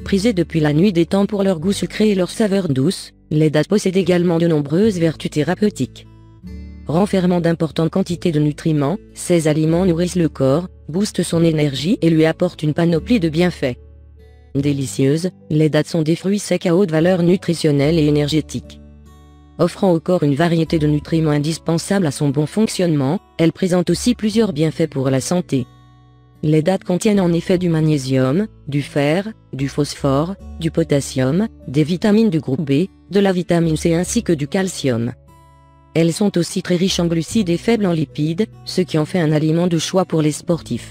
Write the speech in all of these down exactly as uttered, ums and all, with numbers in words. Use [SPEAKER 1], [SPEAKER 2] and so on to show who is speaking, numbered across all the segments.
[SPEAKER 1] Prisées depuis la nuit des temps pour leur goût sucré et leur saveur douce, les dattes possèdent également de nombreuses vertus thérapeutiques. Renfermant d'importantes quantités de nutriments, ces aliments nourrissent le corps, boostent son énergie et lui apportent une panoplie de bienfaits. Délicieuses, les dattes sont des fruits secs à haute valeur nutritionnelle et énergétique. Offrant au corps une variété de nutriments indispensables à son bon fonctionnement, elles présentent aussi plusieurs bienfaits pour la santé. Les dattes contiennent en effet du magnésium, du fer, du phosphore, du potassium, des vitamines du groupe B, de la vitamine C ainsi que du calcium. Elles sont aussi très riches en glucides et faibles en lipides, ce qui en fait un aliment de choix pour les sportifs.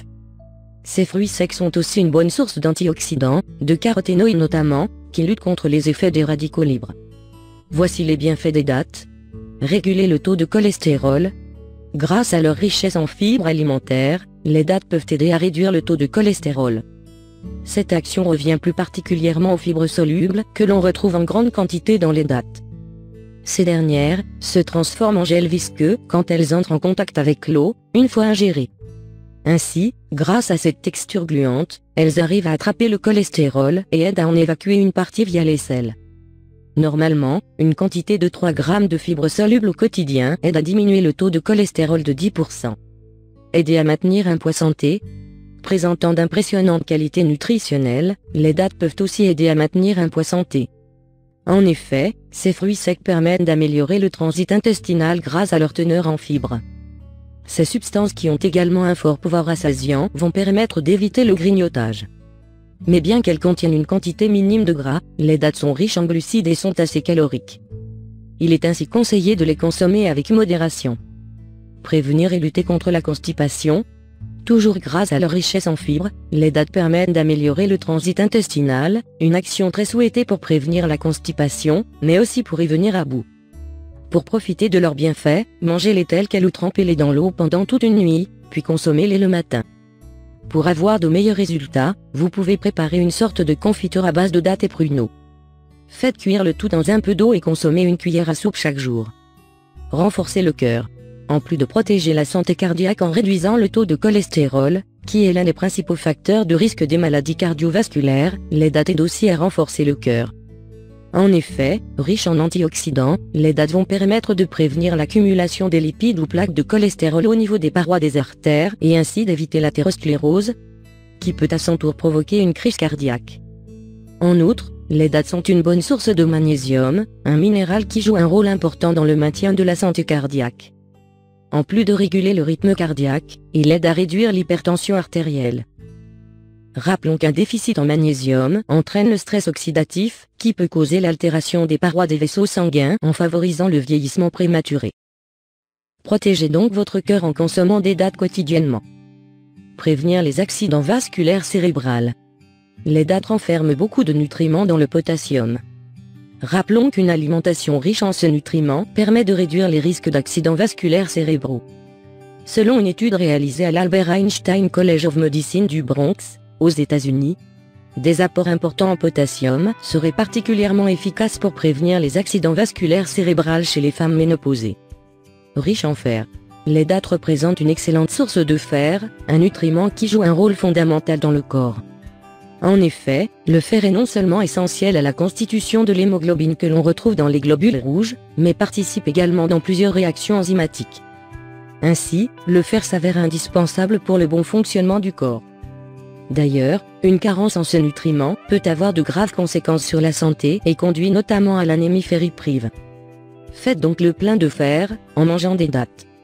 [SPEAKER 1] Ces fruits secs sont aussi une bonne source d'antioxydants, de caroténoïdes notamment, qui luttent contre les effets des radicaux libres. Voici les bienfaits des dattes. Réguler le taux de cholestérol. Grâce à leur richesse en fibres alimentaires, les dattes peuvent aider à réduire le taux de cholestérol. Cette action revient plus particulièrement aux fibres solubles que l'on retrouve en grande quantité dans les dattes. Ces dernières se transforment en gel visqueux quand elles entrent en contact avec l'eau, une fois ingérées. Ainsi, grâce à cette texture gluante, elles arrivent à attraper le cholestérol et aident à en évacuer une partie via les selles. Normalement, une quantité de trois grammes de fibres solubles au quotidien aide à diminuer le taux de cholestérol de dix pour cent. Aider à maintenir un poids santé. Présentant d'impressionnantes qualités nutritionnelles, les dattes peuvent aussi aider à maintenir un poids santé. En effet, ces fruits secs permettent d'améliorer le transit intestinal grâce à leur teneur en fibres. Ces substances qui ont également un fort pouvoir rassasiant vont permettre d'éviter le grignotage. Mais bien qu'elles contiennent une quantité minime de gras, les dattes sont riches en glucides et sont assez caloriques. Il est ainsi conseillé de les consommer avec modération. Prévenir et lutter contre la constipation. Toujours grâce à leur richesse en fibres, les dattes permettent d'améliorer le transit intestinal, une action très souhaitée pour prévenir la constipation, mais aussi pour y venir à bout. Pour profiter de leurs bienfaits, mangez-les telles quelles ou trempez-les dans l'eau pendant toute une nuit, puis consommez-les le matin. Pour avoir de meilleurs résultats, vous pouvez préparer une sorte de confiture à base de dattes et pruneaux. Faites cuire le tout dans un peu d'eau et consommez une cuillère à soupe chaque jour. Renforcez le cœur. En plus de protéger la santé cardiaque en réduisant le taux de cholestérol, qui est l'un des principaux facteurs de risque des maladies cardiovasculaires, les dattes aident aussi à renforcer le cœur. En effet, riches en antioxydants, les dattes vont permettre de prévenir l'accumulation des lipides ou plaques de cholestérol au niveau des parois des artères et ainsi d'éviter l'athérosclérose, qui peut à son tour provoquer une crise cardiaque. En outre, les dattes sont une bonne source de magnésium, un minéral qui joue un rôle important dans le maintien de la santé cardiaque. En plus de réguler le rythme cardiaque, il aide à réduire l'hypertension artérielle. Rappelons qu'un déficit en magnésium entraîne le stress oxydatif, qui peut causer l'altération des parois des vaisseaux sanguins en favorisant le vieillissement prématuré. Protégez donc votre cœur en consommant des dattes quotidiennement. Prévenir les accidents vasculaires cérébraux. Les dattes renferment beaucoup de nutriments dont le potassium. Rappelons qu'une alimentation riche en ce nutriment permet de réduire les risques d'accidents vasculaires cérébraux. Selon une étude réalisée à l'Albert Einstein College of Medicine du Bronx, aux États-Unis, des apports importants en potassium seraient particulièrement efficaces pour prévenir les accidents vasculaires cérébraux chez les femmes ménopausées. Riches en fer. Les dattes représentent une excellente source de fer, un nutriment qui joue un rôle fondamental dans le corps. En effet, le fer est non seulement essentiel à la constitution de l'hémoglobine que l'on retrouve dans les globules rouges, mais participe également dans plusieurs réactions enzymatiques. Ainsi, le fer s'avère indispensable pour le bon fonctionnement du corps. D'ailleurs, une carence en ce nutriment peut avoir de graves conséquences sur la santé et conduit notamment à l'anémie ferriprive. Faites donc le plein de fer, en mangeant des dattes.